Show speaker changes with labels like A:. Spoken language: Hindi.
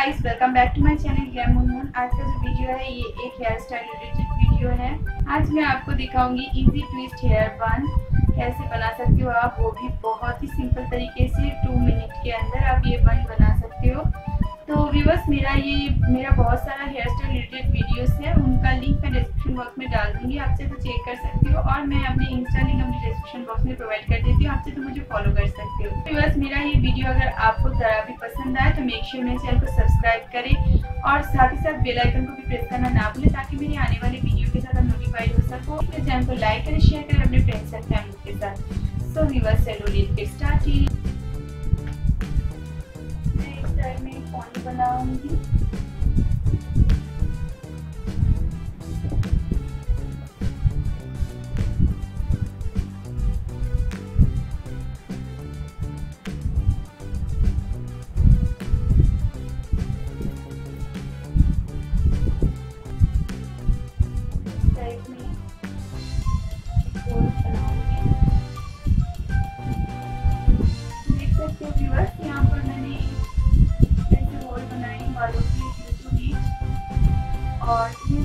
A: Guys, welcome back to my channel glamour. आज का जो वीडियो है ये एक हेयर स्टाइल रिलेटेड वीडियो है। आज मैं आपको दिखाऊंगी इजी ट्विस्ट हेयर बन कैसे बना सकते हो आप, वो भी बहुत ही सिंपल तरीके से 2 मिनट के अंदर आप ये बन बना सकते हो। तो व्यूअर्स, मेरा बहुत सारा हेयर स्टाइल रिलेटेड वीडियोस है, उनका लिंक मैं डिस्क्रिप्शन बॉक्स में डाल दूंगी, आपसे तो चेक कर सकते हो। और मैं अपने इंस्टा लिंक अपने डिस्क्रिप्शन बॉक्स में प्रोवाइड कर देती हूँ, आपसे तो मुझे फॉलो कर सकते हो। व्यूअर्स, मेरा ये वीडियो अगर आपको जरा भी पसंद आए तो मेक श्योर मेरे चैनल को सब्सक्राइब करें और साथ ही साथ बेल आइकन को भी प्रेस करना ना भूलें, ताकि मेरे आने वाले वीडियो के साथ आप नोटिफाइड हो सको। मेरे चैनल को लाइक करें, शेयर करें अपने फ्रेंड्स एंड फैमिली के साथ। So viewers, let's get started. मैं पानी बनाऊंगी। देख सकते हो व्यूअर्स, यहाँ पर मैंने और ये